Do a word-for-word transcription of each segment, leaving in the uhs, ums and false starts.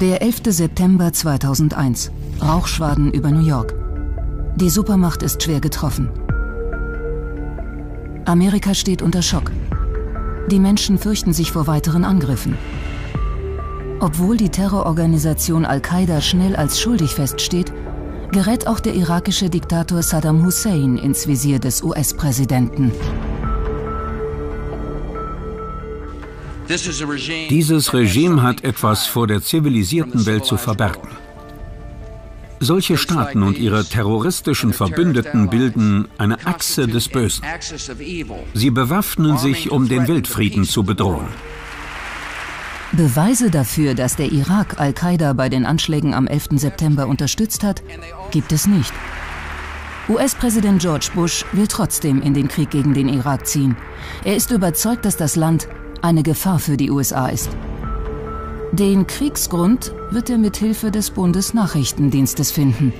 Der elfte September zweitausendeins. Rauchschwaden über New York. Die Supermacht ist schwer getroffen. Amerika steht unter Schock. Die Menschen fürchten sich vor weiteren Angriffen. Obwohl die Terrororganisation Al-Qaida schnell als schuldig feststeht, gerät auch der irakische Diktator Saddam Hussein ins Visier des U S-Präsidenten. Dieses Regime hat etwas vor der zivilisierten Welt zu verbergen. Solche Staaten und ihre terroristischen Verbündeten bilden eine Achse des Bösen. Sie bewaffnen sich, um den Weltfrieden zu bedrohen. Beweise dafür, dass der Irak Al-Qaida bei den Anschlägen am elften September unterstützt hat, gibt es nicht. U S-Präsident George Bush will trotzdem in den Krieg gegen den Irak ziehen. Er ist überzeugt, dass das Land eine Gefahr für die U S A ist. Den Kriegsgrund wird er mit Hilfe des Bundesnachrichtendienstes finden.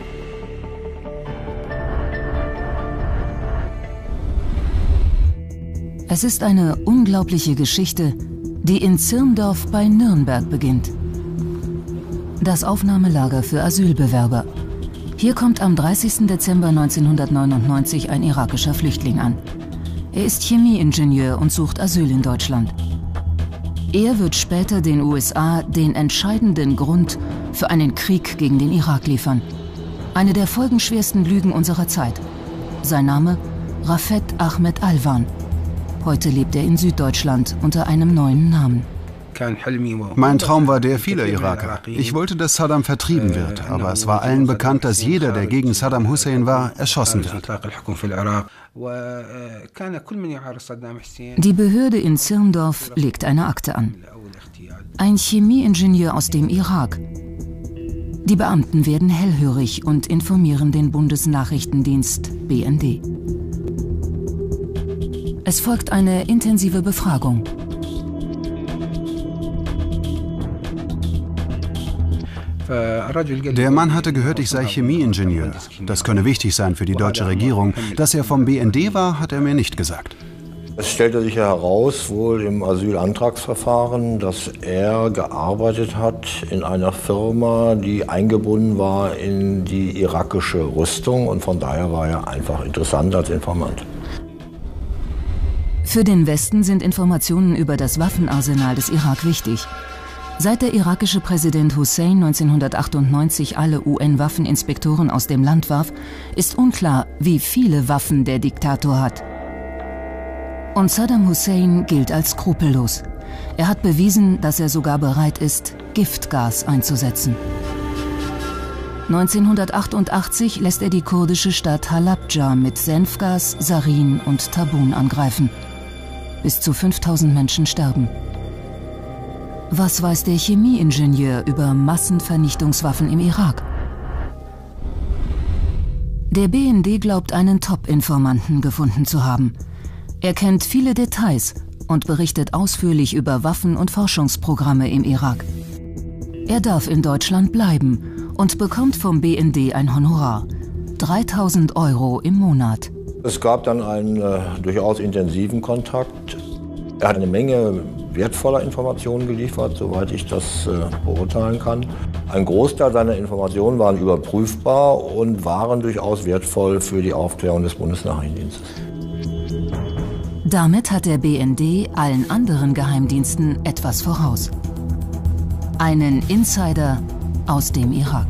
Es ist eine unglaubliche Geschichte, die in Zirndorf bei Nürnberg beginnt. Das Aufnahmelager für Asylbewerber. Hier kommt am dreißigsten Dezember neunzehnhundertneunundneunzig ein irakischer Flüchtling an. Er ist Chemieingenieur und sucht Asyl in Deutschland. Er wird später den U S A den entscheidenden Grund für einen Krieg gegen den Irak liefern. Eine der folgenschwersten Lügen unserer Zeit. Sein Name? Rafet Ahmed Alwan. Heute lebt er in Süddeutschland unter einem neuen Namen. Mein Traum war der vieler Iraker. Ich wollte, dass Saddam vertrieben wird, aber es war allen bekannt, dass jeder, der gegen Saddam Hussein war, erschossen wird. Die Behörde in Zirndorf legt eine Akte an. Ein Chemieingenieur aus dem Irak. Die Beamten werden hellhörig und informieren den Bundesnachrichtendienst B N D. Es folgt eine intensive Befragung. Der Mann hatte gehört, ich sei Chemieingenieur. Das könne wichtig sein für die deutsche Regierung. Dass er vom B N D war, hat er mir nicht gesagt. Es stellte sich ja heraus, wohl im Asylantragsverfahren, dass er gearbeitet hat in einer Firma, die eingebunden war in die irakische Rüstung, und von daher war er einfach interessant als Informant. Für den Westen sind Informationen über das Waffenarsenal des Irak wichtig. Seit der irakische Präsident Hussein neunzehnhundertachtundneunzig alle U N-Waffeninspektoren aus dem Land warf, ist unklar, wie viele Waffen der Diktator hat. Und Saddam Hussein gilt als skrupellos. Er hat bewiesen, dass er sogar bereit ist, Giftgas einzusetzen. neunzehnhundertachtundachtzig lässt er die kurdische Stadt Halabja mit Senfgas, Sarin und Tabun angreifen. Bis zu fünftausend Menschen sterben. Was weiß der Chemieingenieur über Massenvernichtungswaffen im Irak? Der B N D glaubt, einen Top-Informanten gefunden zu haben. Er kennt viele Details und berichtet ausführlich über Waffen- und Forschungsprogramme im Irak. Er darf in Deutschland bleiben und bekommt vom B N D ein Honorar. dreitausend Euro im Monat. Es gab dann einen äh, durchaus intensiven Kontakt. Er hat eine Menge wertvoller Informationen geliefert, soweit ich das äh, beurteilen kann. Ein Großteil seiner Informationen waren überprüfbar und waren durchaus wertvoll für die Aufklärung des Bundesnachrichtendienstes. Damit hat der B N D allen anderen Geheimdiensten etwas voraus. Einen Insider aus dem Irak.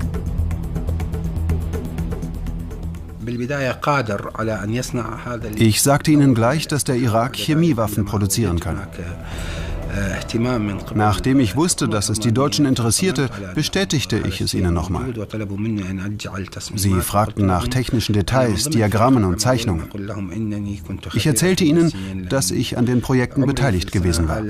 Ich sagte ihnen gleich, dass der Irak Chemiewaffen produzieren kann. Nachdem ich wusste, dass es die Deutschen interessierte, bestätigte ich es ihnen nochmal. Sie fragten nach technischen Details, Diagrammen und Zeichnungen. Ich erzählte ihnen, dass ich an den Projekten beteiligt gewesen war.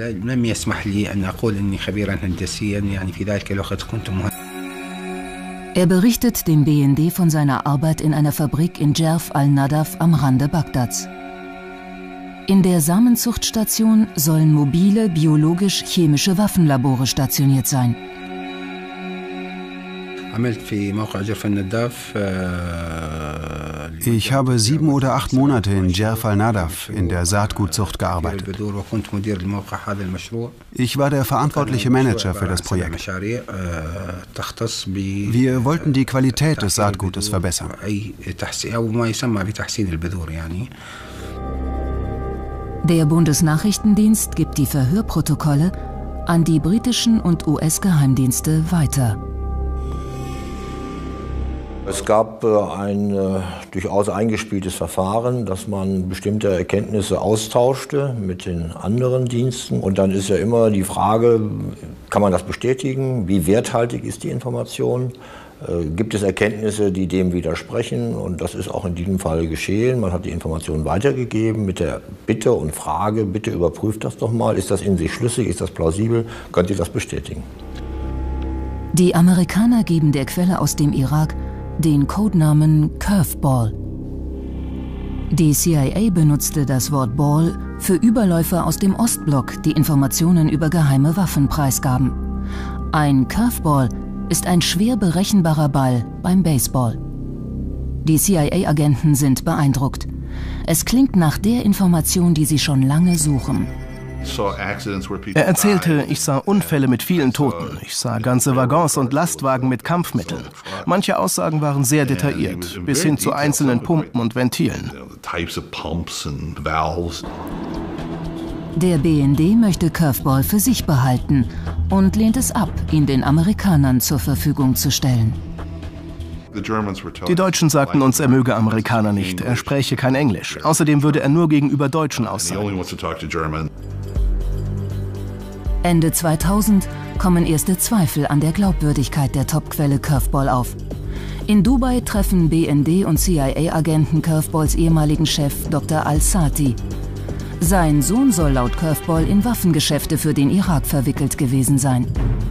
Er berichtet dem B N D von seiner Arbeit in einer Fabrik in Djerf al-Nadaf am Rande Bagdads. In der Samenzuchtstation sollen mobile, biologisch-chemische Waffenlabore stationiert sein. Ich habe sieben oder acht Monate in Jerf al-Nadaf in der Saatgutzucht gearbeitet. Ich war der verantwortliche Manager für das Projekt. Wir wollten die Qualität des Saatgutes verbessern. Der Bundesnachrichtendienst gibt die Verhörprotokolle an die britischen und U S-Geheimdienste weiter. Es gab äh, ein äh, durchaus eingespieltes Verfahren, dass man bestimmte Erkenntnisse austauschte mit den anderen Diensten. Und dann ist ja immer die Frage, kann man das bestätigen? Wie werthaltig ist die Information? Äh, gibt es Erkenntnisse, die dem widersprechen? Und das ist auch in diesem Fall geschehen. Man hat die Information weitergegeben mit der Bitte und Frage, bitte überprüft das doch mal. Ist das in sich schlüssig? Ist das plausibel? Könnt ihr das bestätigen? Die Amerikaner geben der Quelle aus dem Irak den Codenamen Curveball. Die C I A benutzte das Wort Ball für Überläufer aus dem Ostblock, die Informationen über geheime Waffen preisgaben. Ein Curveball ist ein schwer berechenbarer Ball beim Baseball. Die C I A-Agenten sind beeindruckt. Es klingt nach der Information, die sie schon lange suchen. Er erzählte, ich sah Unfälle mit vielen Toten. Ich sah ganze Waggons und Lastwagen mit Kampfmitteln. Manche Aussagen waren sehr detailliert, bis hin zu einzelnen Pumpen und Ventilen. Der B N D möchte Curveball für sich behalten und lehnt es ab, ihn den Amerikanern zur Verfügung zu stellen. Die Deutschen sagten uns, er möge Amerikaner nicht. Er spräche kein Englisch. Außerdem würde er nur gegenüber Deutschen aussagen. Ende zweitausend kommen erste Zweifel an der Glaubwürdigkeit der Topquelle Curveball auf. In Dubai treffen B N D und C I A-Agenten Curveballs ehemaligen Chef Doktor Al-Sati. Sein Sohn soll laut Curveball in Waffengeschäfte für den Irak verwickelt gewesen sein.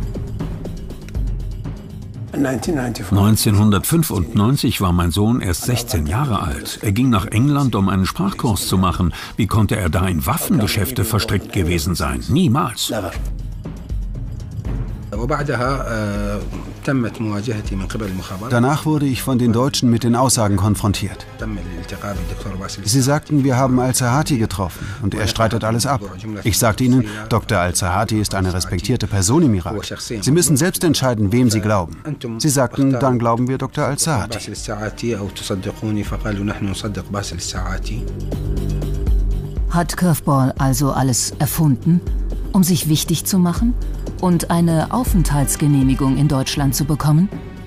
neunzehnhundertfünfundneunzig war mein Sohn erst sechzehn Jahre alt. Er ging nach England, um einen Sprachkurs zu machen. Wie konnte er da in Waffengeschäfte verstrickt gewesen sein? Niemals. Danach wurde ich von den Deutschen mit den Aussagen konfrontiert. Sie sagten, wir haben Al-Sahati getroffen und er streitet alles ab. Ich sagte ihnen, Doktor Al-Sahati ist eine respektierte Person im Irak. Sie müssen selbst entscheiden, wem Sie glauben. Sie sagten, dann glauben wir Doktor Al-Sahati. Hat Curveball also alles erfunden, um sich wichtig zu machen und eine Aufenthaltsgenehmigung in Deutschland zu bekommen?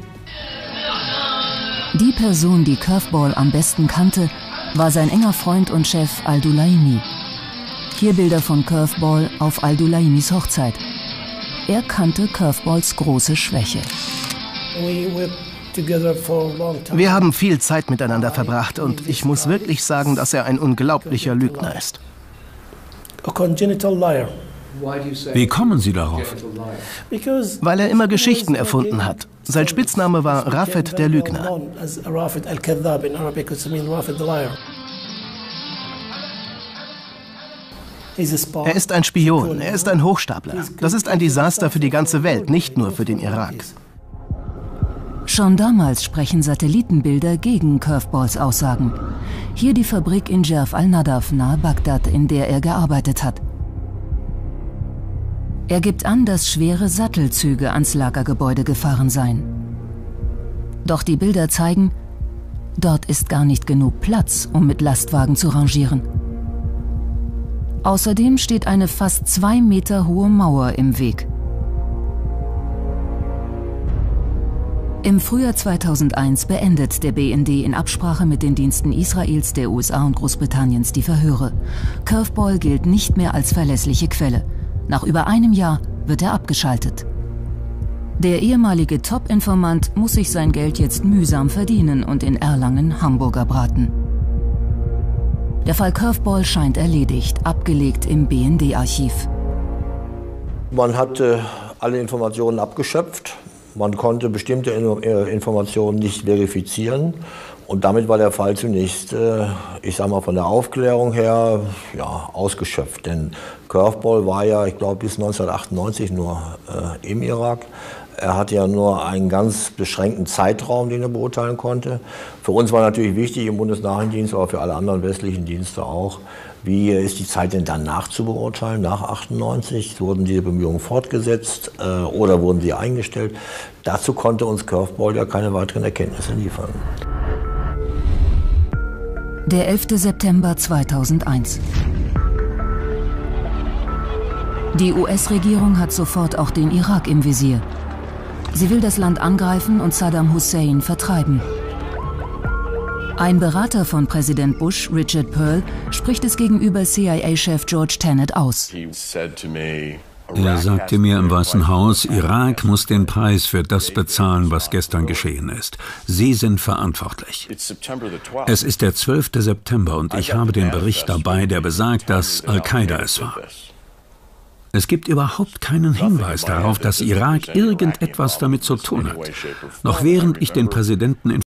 Die Person, die Curveball am besten kannte, war sein enger Freund und Chef Al-Dulaimi. Hier Bilder von Curveball auf Al-Dulaimis Hochzeit. Er kannte Curveballs große Schwäche. Wir haben viel Zeit miteinander verbracht und ich muss wirklich sagen, dass er ein unglaublicher Lügner ist. Wie kommen Sie darauf? Weil er immer Geschichten erfunden hat. Sein Spitzname war Rafet der Lügner. Er ist ein Spion, er ist ein Hochstapler. Das ist ein Desaster für die ganze Welt, nicht nur für den Irak. Schon damals sprechen Satellitenbilder gegen Curveballs Aussagen. Hier die Fabrik in Jerf al-Nadaf nahe Bagdad, in der er gearbeitet hat. Er gibt an, dass schwere Sattelzüge ans Lagergebäude gefahren seien. Doch die Bilder zeigen, dort ist gar nicht genug Platz, um mit Lastwagen zu rangieren. Außerdem steht eine fast zwei Meter hohe Mauer im Weg. Im Frühjahr zweitausendeins beendet der B N D in Absprache mit den Diensten Israels, der U S A und Großbritanniens die Verhöre. Curveball gilt nicht mehr als verlässliche Quelle. Nach über einem Jahr wird er abgeschaltet. Der ehemalige Top-Informant muss sich sein Geld jetzt mühsam verdienen und in Erlangen Hamburger braten. Der Fall Curveball scheint erledigt, abgelegt im B N D-Archiv. Man hatte alle Informationen abgeschöpft. Man konnte bestimmte Informationen nicht verifizieren. Und damit war der Fall zunächst, ich sag mal, von der Aufklärung her ja, ausgeschöpft. Denn Curveball war ja, ich glaube, bis neunzehnhundertachtundneunzig nur äh, im Irak. Er hatte ja nur einen ganz beschränkten Zeitraum, den er beurteilen konnte. Für uns war natürlich wichtig im Bundesnachrichtendienst, aber für alle anderen westlichen Dienste auch, wie ist die Zeit denn danach zu beurteilen, nach achtundneunzig? Wurden diese Bemühungen fortgesetzt äh, oder wurden sie eingestellt? Dazu konnte uns Curveball ja keine weiteren Erkenntnisse liefern. Der elfte September zweitausendeins. Die U S-Regierung hat sofort auch den Irak im Visier. Sie will das Land angreifen und Saddam Hussein vertreiben. Ein Berater von Präsident Bush, Richard Pearl, spricht es gegenüber C I A-Chef George Tenet aus. Er sagte mir im Weißen Haus, Irak muss den Preis für das bezahlen, was gestern geschehen ist. Sie sind verantwortlich. Es ist der zwölfte September und ich habe den Bericht dabei, der besagt, dass Al-Qaida es war. Es gibt überhaupt keinen Hinweis darauf, dass Irak irgendetwas damit zu tun hat. Noch während ich den Präsidenten